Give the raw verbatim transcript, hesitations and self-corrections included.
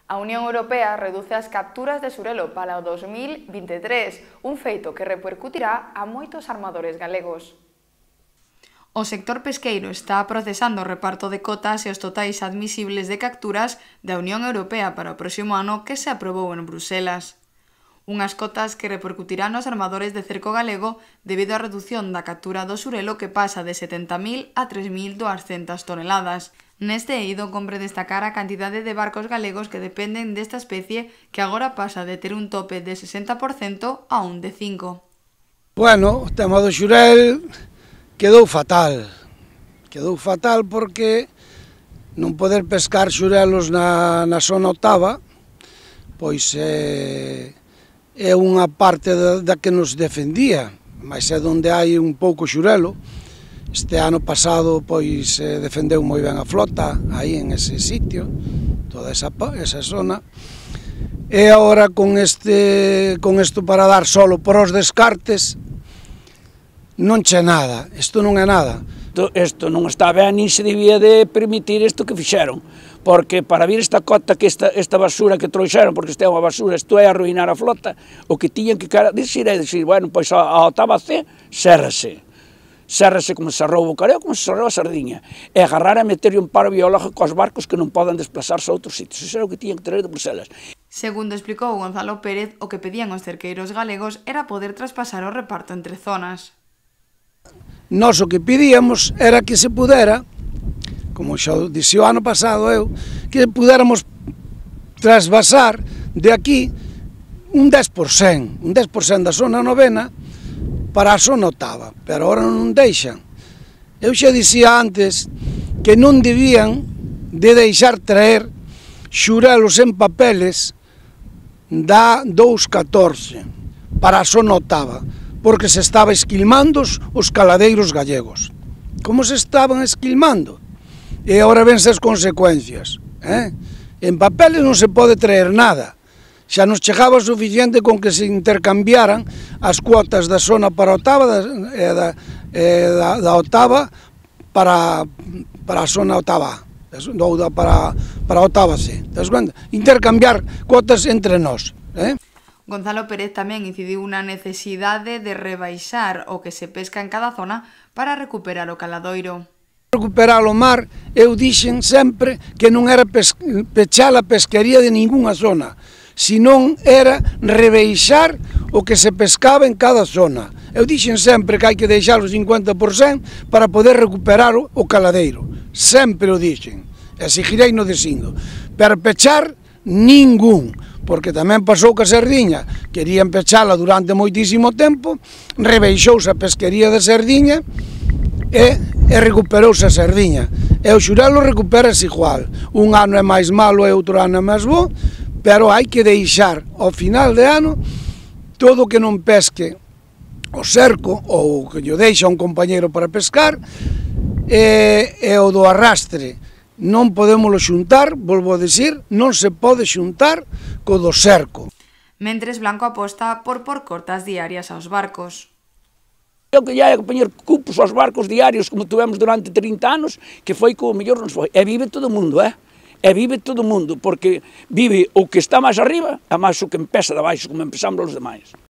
A Unión Europea reduce as capturas de xurelo para o dos mil vinte e tres, un feito que repercutirá a moitos armadores galegos. O sector pesqueiro está procesando o reparto de cotas e os totais admisibles de capturas da Unión Europea para o próximo ano que se aprobou en Bruselas. Unhas cotas que repercutirán nos armadores de cerco galego debido á reducción da captura do xurelo que pasa de setenta mil a tres mil duascentas toneladas. Neste eido compre destacar a cantidade de barcos galegos que dependen desta especie que agora pasa de ter un tope de sesenta por cento a un de cinco. Bueno, o tema do xurel quedou fatal. Quedou fatal porque non poder pescar xurelos na, na zona octava, pois é, é unha parte da, da que nos defendía, mas é onde hai un pouco xurelo. Este ano pasado pois eh, defendeu moi ben a flota aí en ese sitio, toda esa, esa zona. E agora con este con isto para dar solo por os descartes non che nada, isto non é nada. Isto non está ben, nin se debía de permitir isto que fixeron, porque para vir esta cota, que esta, esta basura que trouxeron, porque isto é unha basura, isto é arruinar a flota, o que tiñan que dicir é dicir, bueno, pois a, a octava C, sérrase. Sérrase como se arrou o careo, como se arrou a sardiña. E agarrar a meter un paro biológico aos barcos que non poden desplazarse a outros sitios. Iso era o que tiñan que traer de Bruselas. Segundo explicou Gonzalo Pérez, o que pedían os cerqueiros galegos era poder traspasar o reparto entre zonas. Nós o que pedíamos era que se pudera, como xa dixi o ano pasado eu, que pudéramos trasvasar de aquí un dez por cento, un dez por cento da zona novena para a zona octava, pero agora non deixan. Eu xa dicía antes que non debían de deixar traer xurelos en papeles da dous catorce para a zona octava, porque se estaba esquilmando os caladeiros gallegos. Como se estaban esquilmando? E agora vense as consecuencias. Eh? En papeles non se pode traer nada. Xa nos chegaba suficiente con que se intercambiaran as cuotas da zona para a octava e da, e da, da octava para, para a zona octava, ou para, para a octava C. Intercambiar cuotas entre nós. Eh? Gonzalo Pérez tamén incidiu na necesidade de rebaixar o que se pesca en cada zona para recuperar o caladoiro. Recuperar o mar, eu dixen sempre que non era pechar a pesquería de ningunha zona, senón era rebeixar o que se pescaba en cada zona. Eu dixen sempre que hai que deixar o cincuenta por cento para poder recuperar o caladeiro. Sempre o dixen, e seguirei no dicindo. Pero pechar, ningún, porque tamén pasou que a sardiña, querían pechala durante moitísimo tempo, rebeixouse a pesquería da sardiña e, e recuperouse a sardiña. E o xurelo recuperase igual. Un ano é máis malo e outro ano é máis bo, pero hai que deixar ao final de ano todo o que non pesque o cerco ou que lle deixa un compañeiro para pescar e, e o do arrastre. Non podémolo xuntar, volvo a dicir, non se pode xuntar co do cerco. Mentres Blanco aposta por por cortas diarias aos barcos. Eu que ia a poñer cupos aos barcos diarios como tuvemos durante trinta anos, que foi como mellor nos foi. E vive todo o mundo, eh? E vive todo o mundo, porque vive o que está máis arriba, a máis o que empeza de baixo, como empezamos os demais.